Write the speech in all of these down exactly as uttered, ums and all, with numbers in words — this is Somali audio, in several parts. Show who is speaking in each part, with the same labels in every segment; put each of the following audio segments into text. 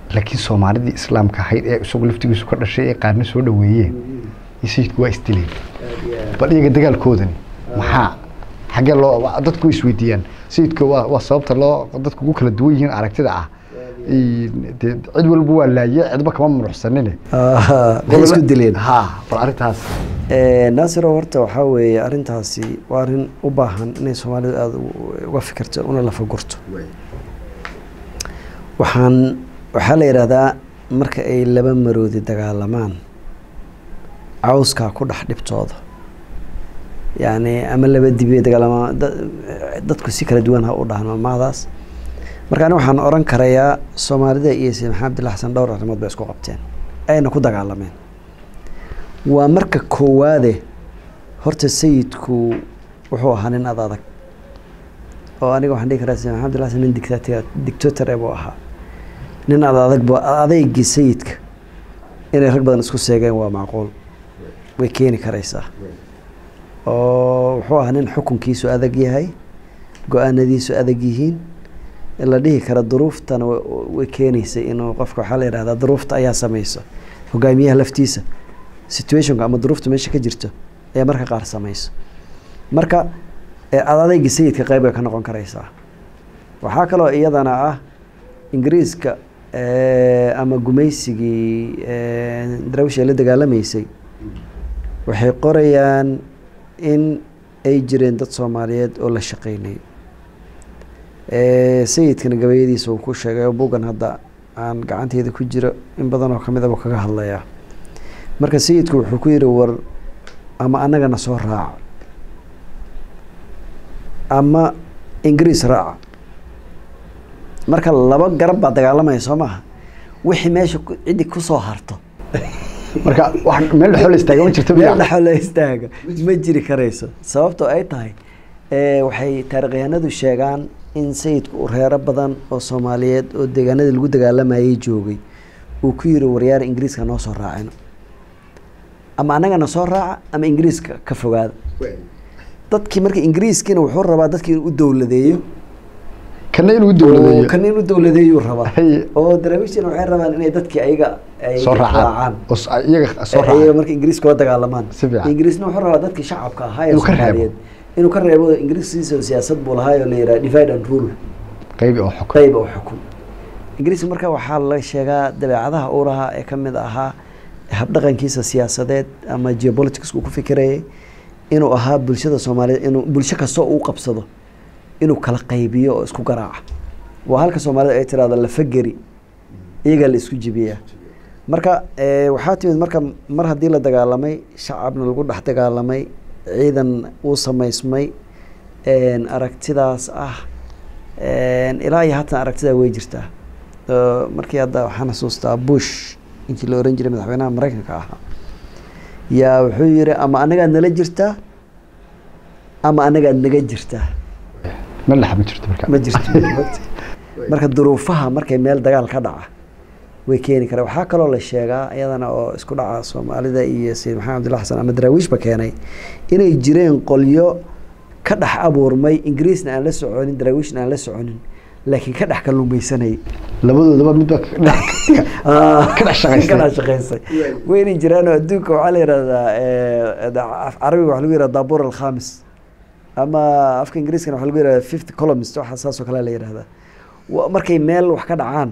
Speaker 1: لكن سومالي دي إسلام كهيد شغل في تجوز كل شيء قارن سودا وياه يصير كويس تلين بدي قد قال كودن محا حاجة الله ضد كويس ويديان سيد كوا وصابت الله ضد كوا كل دويين على كده عد والبوا لا يعد بك ما مروح سنينه
Speaker 2: آه بس كنت لين
Speaker 1: ها فرعت هاس
Speaker 2: ناصر ورته وحوي أرنتاسي وأرن وباهن إن سومالي وفكرت وأنا لا فقرته وحن وحال يرادا marka ay laba maroodi dagaalamaan cawska ku dhax dhibtooda yaani ama laba dibi dagaalamaan dadku si kala duwan ha u dhahan maadaas marka aniga waxaan oran karayaa Soomaalida iyo Sheekh Maxamed Abdullah Xasan dhowr arrimood bay isku qabteen ayna ku dagaalameen waa marka koowaade horta sayidku wuxuu ahaa nin adag oo aniga waxaan dhihi karaa Sheekh Maxamed Abdullah Xasan nin dictator dictator buu ahaa nin adag buu adeegii sayidka inay rag badan isku seegeen waa macquul way keeni karaysaa oo wuxuu ahaa nin xukunkiisu adag yahay go'aanadiisu adag yihiin la dhihi kara duruuftana way keenaysay inuu qofka waxa la yiraahdaa duruufta ayaa sameeyso hogaamiyaha laftiisa situationka ama duruufta meesha ka jirto ayaa marka qaar sameeyso marka adeegii sayidka qayb ay ka noqon karaysaa waxa kale oo iyadana ah ingiriiska ama gumaysigii darawsha la dagaalameysay waxay qorayaan in ay jireen dad Soomaaliyeed oo la shaqeynay ee sayidkana gabayadiisa uu ku sheegay buugan hadda aan gacanteeda ku jiro in badan oo kamid ah kaga hadlaya marka sayidku wuxuu ku yiri war ama anagana soo raac ama ingiriis raac marka laba garab baa dagaalamay Soomaha wixii meesha cidi ku soo harto
Speaker 1: marka wax meel xol istaaga ma jirto
Speaker 2: meel xol istaaga ma jiri karayso sababtoo ay tahay ee waxay taariikhyahanadu sheegaan in sayidku reero badan oo Soomaaliyeed oo deegaanada lagu dagaalamayay joogay uu ku yiri waryaar Ingiriiska noo soo raacino ama anagana soo raaca ama Ingiriiska ka fogaada dadkii markii Ingiriiskina wuxuu rabaa dadkii u dawladeeyo
Speaker 1: kana inuu dawladeeyo
Speaker 2: kana inuu dawladeeyo rabaa oo darawiishina waxay rabaan inay dadkii ayaga ay
Speaker 1: soo raacaan oo iyaga soo raacaan
Speaker 2: markii Ingiriiska wada dagaalamaan Ingiriisna wuxuu rabaa dadkii shacabka ahaa ee Soomaaliyeed inuu ka reebo Ingiriiska siyaasad buu lahaa oo la yiraahdo divide and rule
Speaker 1: qayb oo xukun
Speaker 2: qayb oo xukun Ingiriiska marka waxa la sheegaa dabeecadaha uu lahaa ee kamid ahaa hab dhaqankiisa siyaasadeed ama geopolitics uu ku fikirayay inuu ahaa bulshada Soomaaliyeed inuu bulsho kasto uu qabsado inuu kala qaybiyo oo isku garaaco waa halka Soomaalida ay tiraahdo la fagari iyaga la isku jibiya marka ee waxa timid marka mar hadii la dagaalamay shacabna lagu dhax dagaalamay ciidan uu sameysmay een aragtidaas ah een ilaa iyo hata aragtida way jirtaa markii hadda waxaan xasuustaa Bush intii la oran jiray madaxweynaha Mareykanka ahaa yaa wuxuu yiri ama anaga nala jirtaa ama anaga naga jirtaa
Speaker 1: ma la xamid jirto marka
Speaker 2: ma jirto marka duruufaha markay meel dagaal ka dhaca way keeni kara waxa kale oo la sheegaa iyadana oo isku dhaca Soomaalida iyo Sheekh Maxamed Abdullah Xasan ama Daraawiish ba keenay inay jireen qolyo ka dhax abuurmay Ingiriisna aan la soconin Daraawiishna aan la soconin laakiin ka dhax kalumaysanay
Speaker 1: labadoodaba mid ka dhax shaqeysay
Speaker 2: ka dhax shaqeysay weyn jiraan oo adduunka waxa la yiraahdaa ee Carabiga waxa lagu yiraahdaa daabur al-khamis ama afka Ingiriiska waxa lagu yiraahdaa fifth columnist waxa saas oo kale la yiraahdaa markay meel wax ka dhacaan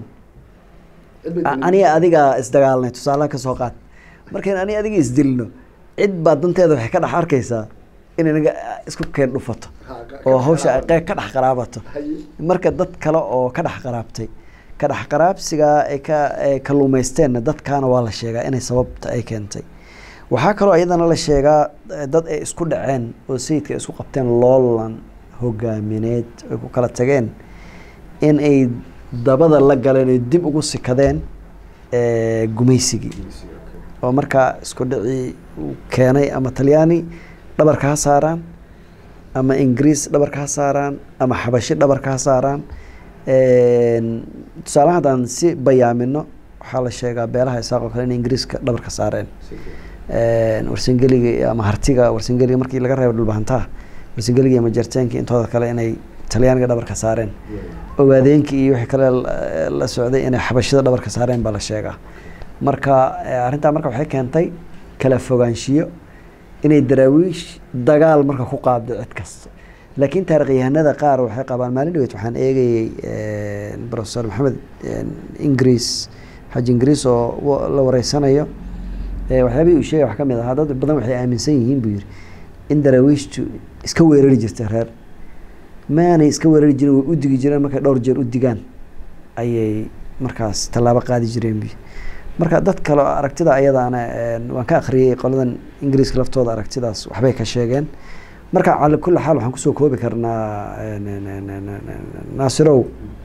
Speaker 2: aniga adiga isdagaalnay tusaale ka soo qaad markay aniga adiga isdilno cid baa danteeda waxay ka dhax arkaysaa in anaga isku keen dhufato oo hawsha ay ka dhax qaraabato marka dad kale oo ka dhax qaraabtay ka dhax qaraabsiga ay ka kaluumaysteen dadkaana waa la sheegaa inay sababta ay keentay waxa kale oo iyadana la sheegaa dad ay isku dhaceen oo sayidka isku qabteen loolan hogaamineed ay ku kala tageen in ay dabada la galeen dib ugu sikadeen ee gumaysigii oo marka isku dhici keenay ama Talyaani dhabarka ha saaraan ama Ingiriis dhabarka ha saaraan ama Xabashi dhabarka ha saaraan ee tusaalahan si bayaamino waxa la sheegaa beelaha isaaqo kale in Ingiriiska dhabarka saareen ee warsangeliga ama hartiga warsangeliga markii laga reebo dhulbahantaa warsangeliga ama jarteenka intooda kale inay talyaaniga dhabarka saareen ogaadeenkii iyo wixii kale la socday inay xabashida dhabarka saareen baa la sheegaa marka arrintaa marka waxay keentay kala fogaanshiyo inay daraawiish dagaal marka ku qaado cid kasta laakiin taariikhyahanada qaar waxay qabaan maalin dhaweyd waxaan eegayay professor maxamed ingiriis xaji ingiriis oo la wareysanayo waxyaabihii uu sheegay wax ka mid ahaa dad badan waxay aaminsan yihiin buu yidhi in daraawiishtu iska weerari jirtay reer maanay iska weerari jirin way u digi jireen markay dhowr jeer u digaan ayay markaas tallaabo qaadi jireen bi marka dad kale aragtida ayadaana waan ka akhriyay qoladan ingiriiska laftooda aragtidaas waxbay ka sheegeen marka cala kulli xaal waxaan kusoo koobi karnaa naasirow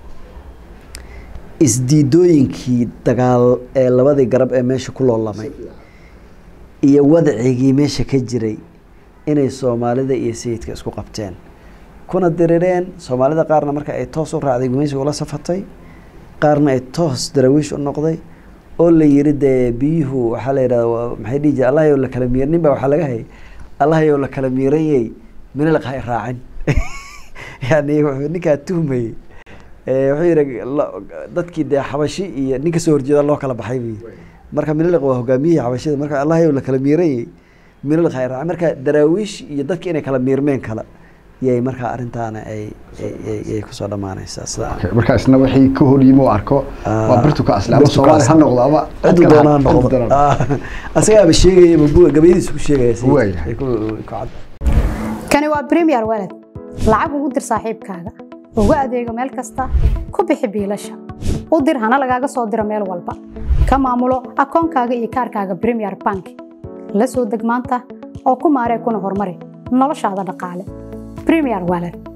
Speaker 2: isdiidooyinkii dagaal ee labadii garab ee meesha ku loolamay iyo wadcigii meesha ka jiray inay soomaalida iyo sayidka isku qabteen kuna dirireen soomaalida qaarna marka ay toos u raacday gumaysiga ula safatay qaarna ay toos daraawiish u noqday oo la yiri dee biyuhu waxaa la yidhahdaa maxay dhihi jireen allah yow la kala miir nin baa waxaa laga hayay allah yow la kala miiranyay mina la qahay raacin yani wuxuu ninkaa tuhmayey wuxuu yidhi dadkii dee xabashi iyo ninka soo horjeeda loo kala baxay buyi marka miniliq waa hogaamiyihii xabashida marka allah yow la kala miiranyay miniliq hay raacin marka daraawiish iyo dadkii inay kala miirmeen kala yay markaa arrintaana ay ay kusoo dhamaanaysaa sida
Speaker 1: marka isna wixii ka hor yimi oo arko waa birtu ka asla ama Soomaali ha noqdo ama
Speaker 2: cid doonaa noqdo asaga sheegay ma gabaydiis ku sheegay ku cad
Speaker 3: kani waa Premier Wallet lacag ugu dir saaxiibkaaga ugu adeego meel kasta ku bixi biilasha u dir hana lagaaga soo diro meel walba ka maamulo akoonkaaga iyo kaarkaaga Premier Bank la soo deg maanta oo ku maaree kuna horumari noloshaada dhaqaale Premier Wallet